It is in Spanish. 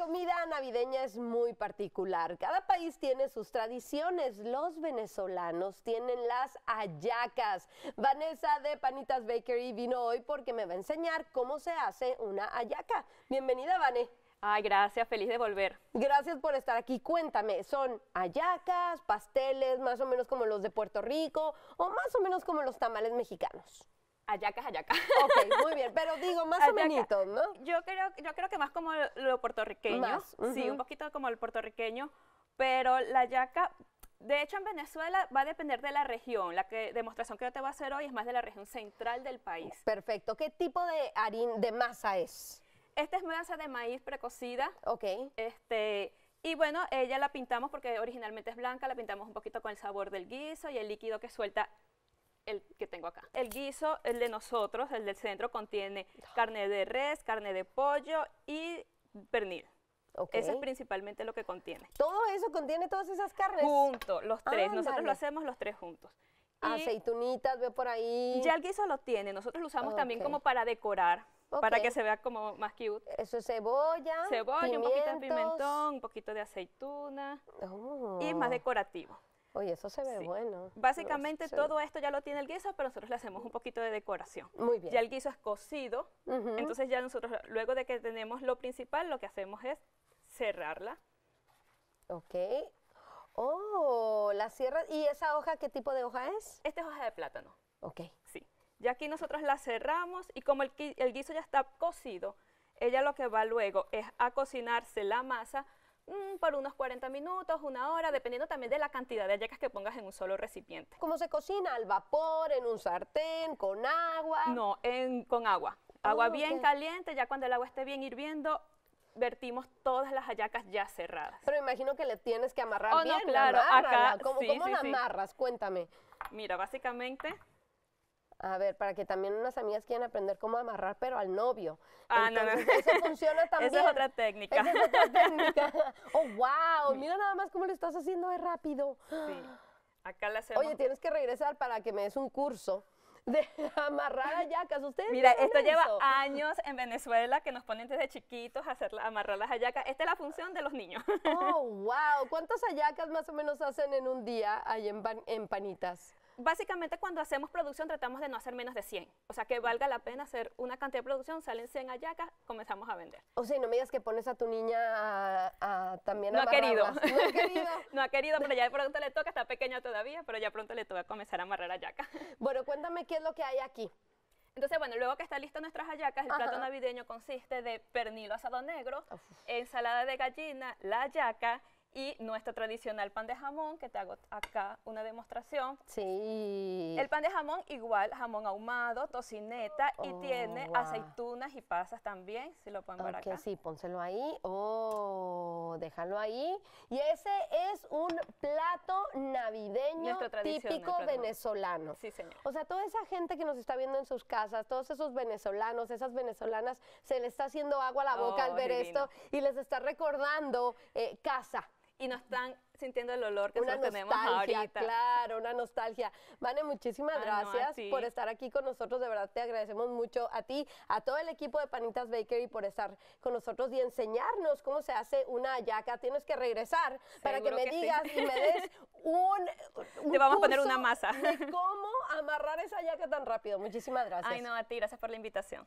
comida navideña es muy particular. Cada país tiene sus tradiciones. Los venezolanos tienen las hallacas. Vanessa de Panitas Bakery vino hoy porque me va a enseñar cómo se hace una hallaca. Bienvenida, Vane. Ay, gracias, feliz de volver. Gracias por estar aquí. Cuéntame, ¿son hallacas, pasteles, más o menos como los de Puerto Rico o más o menos como los tamales mexicanos? Hallacas, hallacas. Ok, muy bien, pero digo más o menos, ¿no? Yo creo que más como lo puertorriqueño. Más, Sí, un poquito como el puertorriqueño, pero la hallaca, de hecho en Venezuela va a depender de la región. La demostración que yo te voy a hacer hoy es más de la región central del país. Perfecto. ¿Qué tipo de harina, de masa es? Esta es masa de maíz precocida. Ok. Y bueno, ella la pintamos porque originalmente es blanca, la pintamos un poquito con el sabor del guiso y el líquido que suelta el que tengo acá. El guiso, el de nosotros, el del centro, contiene carne de res, carne de pollo y pernil. Okay. Eso es principalmente lo que contiene. ¿Todo eso contiene todas esas carnes? Juntos, los tres. Nosotros Ándale. lo hacemos los tres juntos. Aceitunitas, veo por ahí. Ya el guiso lo tiene. Nosotros lo usamos también como para decorar, para que se vea como más cute. Eso es cebolla, Cebolla, un poquito de pimentón, un poquito de aceituna y más decorativo. Oye, eso se ve bueno. Básicamente todo esto ya lo tiene el guiso, pero nosotros le hacemos un poquito de decoración. Muy bien. Ya el guiso es cocido, entonces ya nosotros, luego de que tenemos lo principal, lo que hacemos es cerrarla. Ok. Oh, la cierras. ¿Y esa hoja qué tipo de hoja es? Esta es hoja de plátano. Ok. Sí. Ya aquí nosotros la cerramos y como el guiso ya está cocido, ella lo que va luego es a cocinarse la masa por unos 40 minutos, una hora, dependiendo también de la cantidad de hallacas que pongas en un solo recipiente. ¿Cómo se cocina? ¿Al vapor, en un sartén, con agua? No, con agua. Agua bien caliente, ya cuando el agua esté bien hirviendo, vertimos todas las hallacas ya cerradas. Pero imagino que le tienes que amarrar bien. No, claro, acá. ¿Cómo la amarras? Cuéntame. Mira, básicamente. A ver, para que también unas amigas quieran aprender cómo amarrar, pero al novio. Entonces, no. Eso funciona también. Esa es otra técnica. Esa es otra técnica. Oh, wow. Mira nada más cómo lo estás haciendo de rápido. Sí. Acá la hacemos. Oye, tienes que regresar para que me des un curso de amarrar hallacas. ¿Ustedes Mira, esto lleva años en Venezuela que nos ponen desde chiquitos a amarrar las hallacas. Esta es la función de los niños. Oh, wow. ¿Cuántas hallacas más o menos hacen en un día ahí en Panitas? Básicamente cuando hacemos producción tratamos de no hacer menos de 100. O sea, que valga la pena hacer una cantidad de producción, salen 100 hallacas, comenzamos a vender. O sea, y no me digas que pones a tu niña también a amarrarlas. No ha querido. No ha querido, pero ya de pronto le toca, está pequeña todavía, pero ya pronto le toca comenzar a amarrar hallacas. Bueno, cuéntame qué es lo que hay aquí. Entonces, bueno, luego que está lista nuestras hallacas, el plato navideño consiste de pernil asado negro, ensalada de gallina, la hallaca y nuestro tradicional pan de jamón, que te hago acá una demostración. Sí. El pan de jamón igual, jamón ahumado, tocineta y tiene aceitunas y pasas también, si lo pueden ver acá. Sí, pónselo ahí. Oh, déjalo ahí. Y ese es un plato navideño típico venezolano. Sí, señor. O sea, toda esa gente que nos está viendo en sus casas, todos esos venezolanos, esas venezolanas, se les está haciendo agua a la boca al ver esto y les está recordando casa. Y no están sintiendo el olor que nosotros tenemos ahorita. Claro, una nostalgia. Vane, muchísimas gracias por estar aquí con nosotros. De verdad te agradecemos mucho a ti, a todo el equipo de Panitas Bakery por estar con nosotros y enseñarnos cómo se hace una hallaca. Tienes que regresar para que me digas y me des un te vamos a poner curso una masa de cómo amarrar esa hallaca tan rápido. Muchísimas gracias. Ay, no, a ti, gracias por la invitación.